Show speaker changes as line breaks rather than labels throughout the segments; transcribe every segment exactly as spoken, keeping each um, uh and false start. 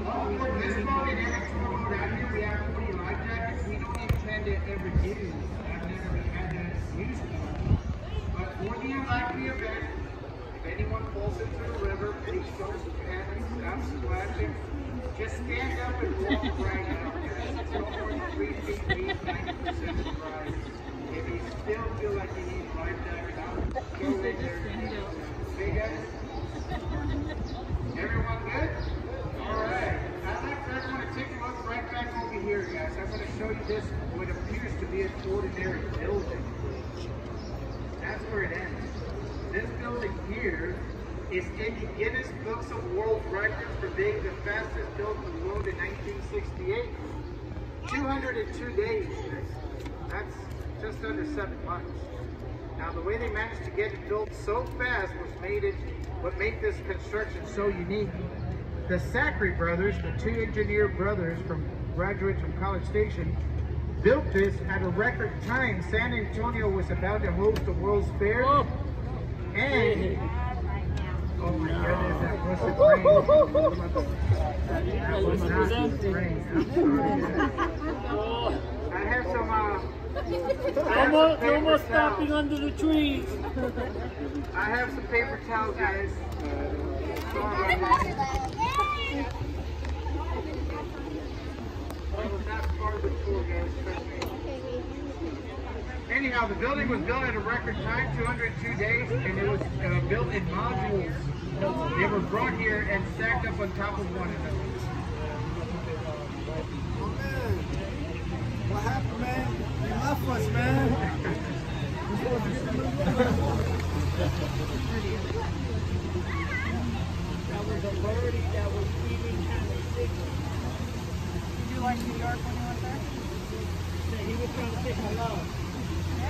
This boat and every tour boat out here, we have forty life jackets. We don't intend to ever use. I've never had that used before. But for the unlikely event, if anyone falls into the river, please don't panic, stop splashing. Just stand up and walk right out. It's no more than three feet deep, ninety percent of the ride. If you still feel like you need a life jacket, go in there. See guys? Everyone good? Alright. I'd like for everyone to take a look right back over here, guys. I'm going to show you this, what appears to be an ordinary building. That's where it ends. This building here is in the Guinness Books of World Records for being the fastest built in the world in nineteen sixty-eight. two hundred two days. That's just under seven months. Now the way they managed to get it built so fast was made it, what made this construction so unique. The Sacre brothers, the two engineer brothers from graduates from College Station, built this at a record time. San Antonio was about to host the World's Fair. Oh. And oh my goodness, that wasn't rain. That was not rain. I'm sorry. I have some, uh,
almost, almost stopping under the trees.
I have some paper towels, guys. Sorry about that. That was not part of the tour, guys. Trust me. Anyhow, the building was built at a record time, two hundred two days, and it was uh, built in modules. They were brought here and stacked up on top of one another.
Oh man, what happened, man? You left us, man.
That was a birdie that was feeling kind of sick.
Did you like New York when you went there?
Yeah, he was trying to take my love.
I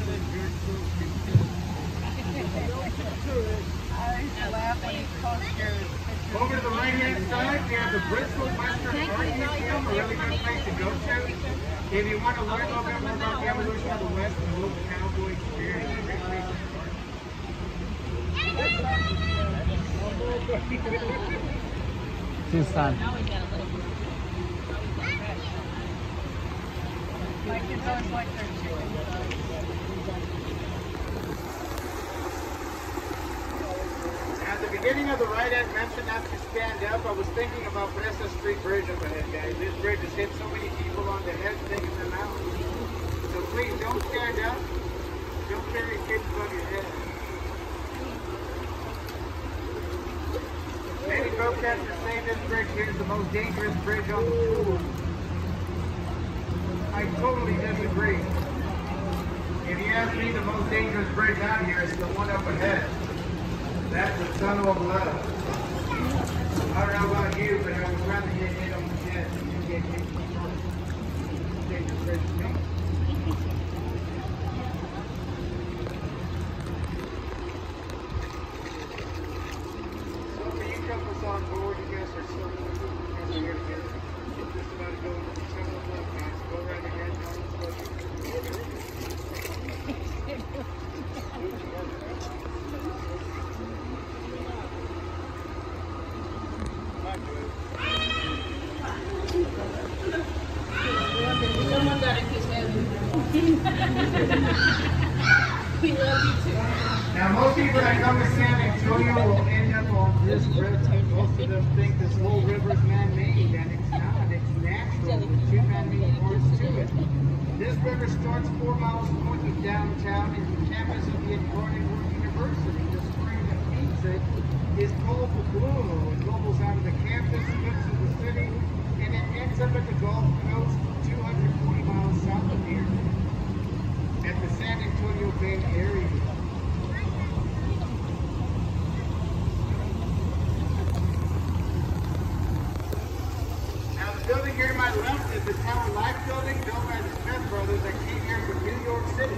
used to laugh when he posted your pictures.
Over to the right-hand side, we have the Bristol Western Art Museum, a really good place to go to. If you want to learn a little bit more about the evolution of the West and the local cowboy experience, a great place to start.
Susan.
My kids always like their chewing.
At the beginning of the ride, as mentioned, not to stand up, I was thinking about Presa Street Bridge up ahead, guys. This bridge has hit so many people on the head, taking them out. So please don't stand up. Don't carry kids above your head. Many protesters say this bridge here is the most dangerous bridge on the tour. I totally disagree. If you ask me, the most dangerous bridge out here is the one up ahead. That's the tunnel of love. I don't know about you, but I would rather get hit on the head than you get hit on the dangerous bridge to me. So for you couples on board, you guys are so good. You guys are here together. You're just about to go into the tunnel of love, guys. Go right ahead.
Someone got to kiss Andrew. We love you too.
Now, most people that come to San Antonio will end up on this river. Most of them think this whole river is man-made, and it's not. It's natural with two man-made parts to it. This river starts four miles north of downtown in the campus of the Incarnate Word University. The spring that feeds it is called the Blue. It bubbles out of the campus, slips in the city, and it ends up at the Gulf Coast, two hundred forty miles south of here, at the San Antonio Bay area. Now the building here to my left is the Tower Life building built by the Smith brothers that came here from New York City.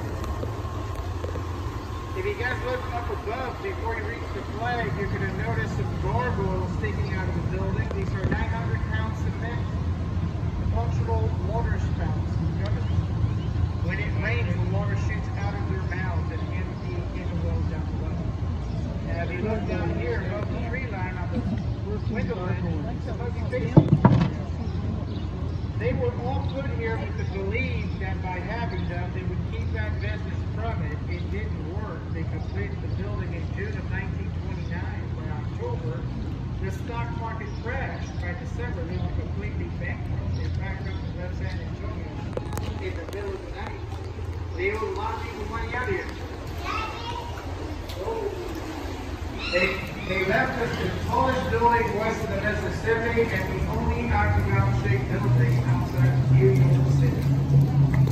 If you guys look up above before you reach the flag, you're going to notice some gargoyles sticking out of the building. These are nine hundred pound cement functional water spouts. When it rains, the water shoots out of their mouths and empty in the wells down below. Now if you look down here above the tree line on the window lenses, ugly faces. They were all put here with the belief that by having them, they would keep that business from it. It didn't work. They completed the building in June of nineteen twenty-nine. By October, the stock market crashed. By December, they were completely bankrupt. They packed up and left San Antonio in the middle of the night. They owed a lot of people money out here. They, they left us the tallest building west of the Mississippi and the only octagon-shaped building outside of New York City.